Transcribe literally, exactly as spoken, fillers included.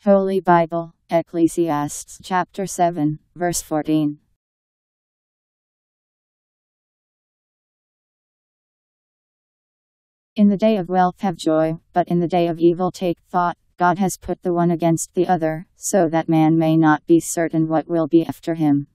Holy Bible Ecclesiastes Chapter seven, verse fourteen. In the day of wealth have joy, but in the day of evil take thought. God has put the one against the other, so that man may not be certain what will be after him.